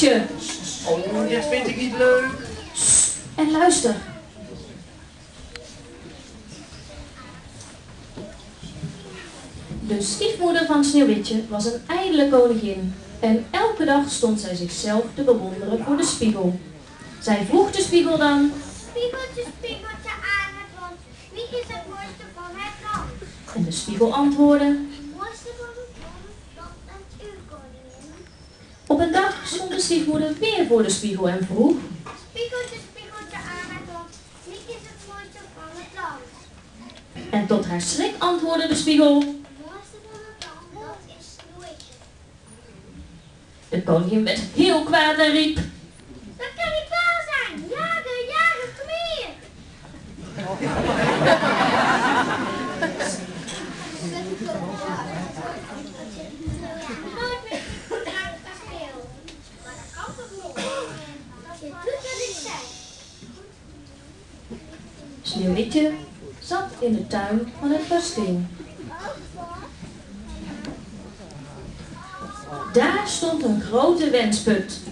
Sneeuwwitje! Oh, dat vind ik niet leuk. En luister. De stiefmoeder van Sneeuwwitje was een ijdele koningin. En elke dag stond zij zichzelf te bewonderen voor de spiegel. Zij vroeg de spiegel dan: Spiegeltje, spiegeltje aan het rond, wie is het mooiste van het land? En de spiegel antwoordde: Mooiste van het land, dat bent u, koningin. Op een dag stond de stiefmoeder weer voor de spiegel en vroeg: Spiegeltje, spiegeltje aan het rond, wie is het mooiste van het land? En tot haar schrik antwoordde de spiegel: Mooiste van het land, dat is Sneeuwwitje. De koningin werd heel kwaad en riep: Dat kan niet waar zijn! Jager, jager, kom hier! Nooit meer naar het kasteel. Maar dat kan toch niet? Je doet wat ik zeg. Sneeuwwitje zat in de tuin van het kasteel. Daar stond een grote wensput.